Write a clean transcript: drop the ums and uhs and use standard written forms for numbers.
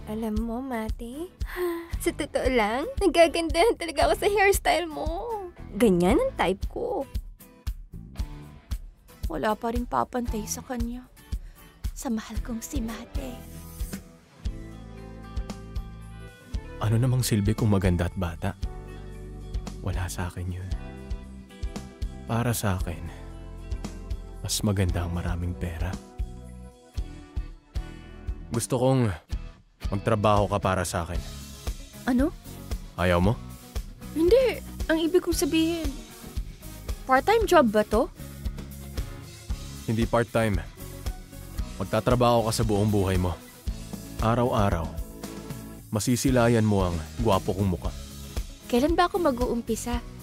Alam mo, Mate, sa totoo lang, nagagandahan talaga ako sa hairstyle mo. Ganyan ang type ko. Wala pa rin papantay sa kanya. Sa mahal kong si Mate. Ano namang silbi kung maganda at bata? Wala sa akin yun. Para sa akin, mas maganda ang maraming pera. Gusto kong magtrabaho ka para sa akin. Ano? Ayaw mo? Hindi. Ang ibig kong sabihin, part-time job ba to? Hindi part-time. Magtatrabaho ka sa buong buhay mo. Araw-araw, masisilayan mo ang gwapo kong muka. Kailan ba ako mag-uumpisa?